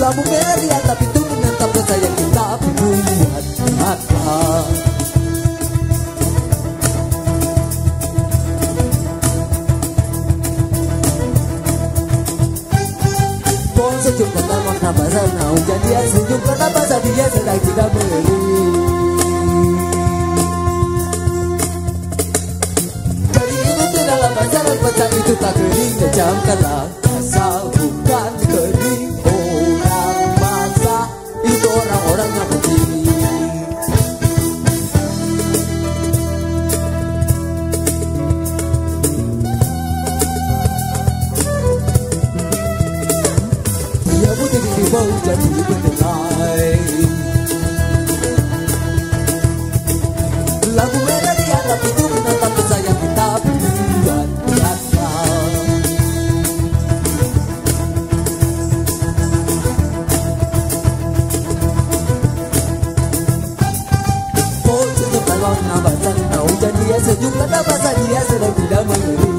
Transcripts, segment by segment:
Lampu merah di atap itu menatap dan sayang kita buat apa. Pohon sejuk kata makna basah, nah hujan dia senyum kata basah, dia sedang tidak beri. Kering itu tidak lama jalan basah itu tak kering, kejamkanlah basah bukan kering. Orang basah itu orang-orang yang penting. Dia putih di bau jadi mendengai. Lampu merah di atap itu menatap sayang kita buat biasa. Oh senyum kalau nambah sana hujan dia senyum kata basah dia sedang tidak mengeri.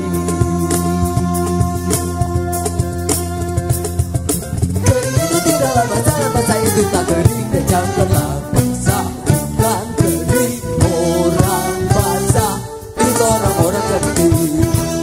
Kering itu tidak lama jalan basah itu tak kering, kejamkanlah basah bukan kering. Orang basah itu orang-orang yang penting.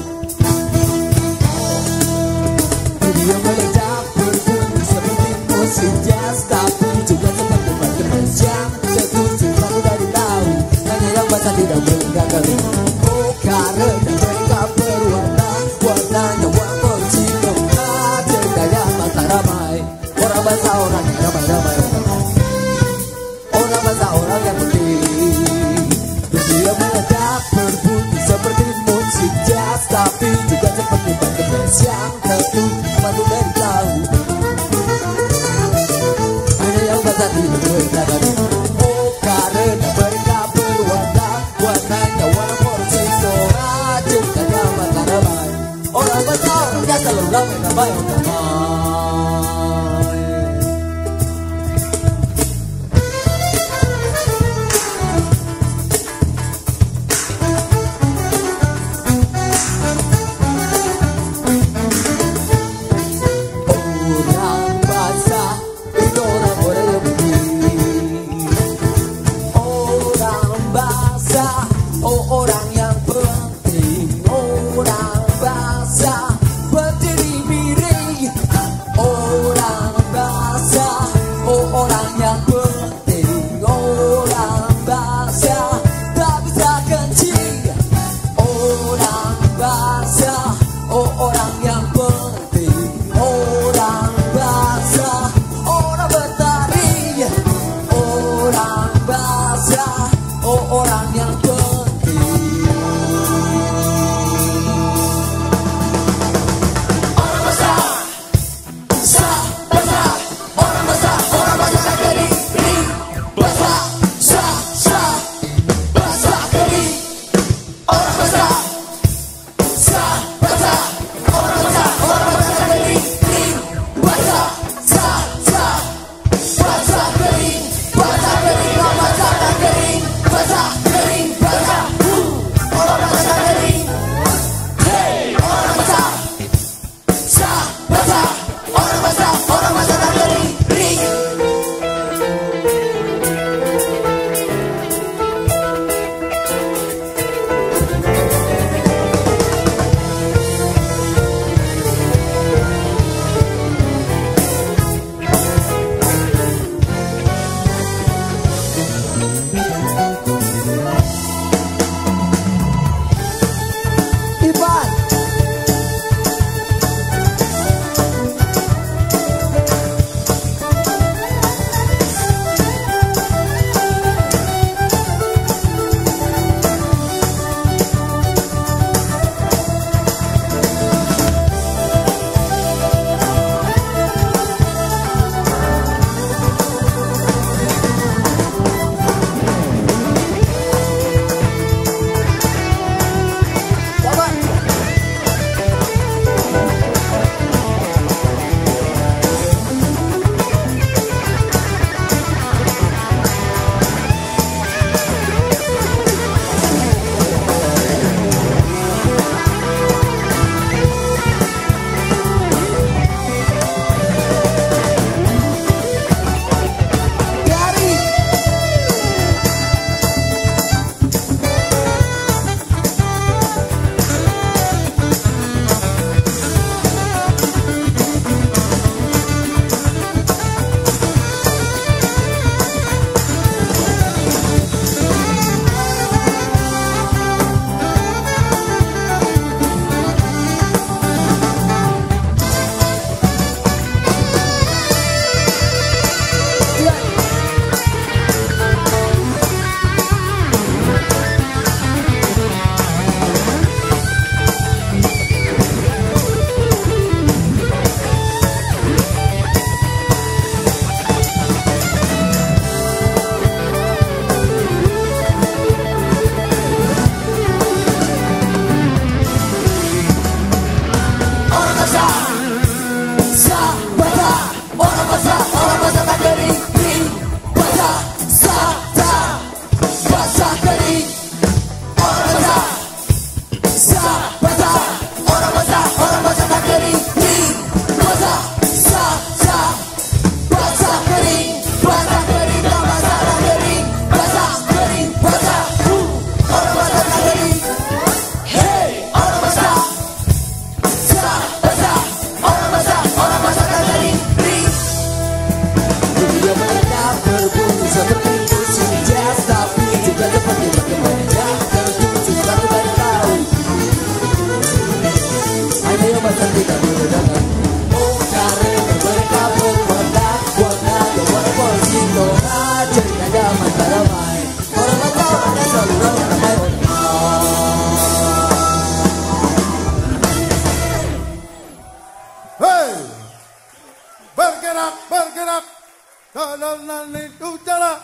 Dia meledak berbunyi seperti musik jazz, tapi juga seperti magnet yang jatuh cintamu dari tahu. Hanya yang basah tidak mengganggu. Oh karena mereka berwarna, warnanya warna cino. Ada gaya mata ramai. Orang basah orang yang ramai-ramai. Orang basah orang yang penting. Dia meledak berbunyi seperti musik jazz, tapi juga seperti magnet yang jatuh cintamu dari tahu. Hanya yang basah tidak mengganggu. Oh karena mereka berwarna, warnanya warna cino. Ada gaya mata ramai. Orang basah orangnya selalu ramai-ramai. Orang basah itu orang-orang yang penting. Orang basah, oh orang yang penting. Orang basah berdiri miring.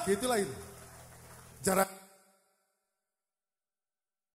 Gitulah itu. Jarak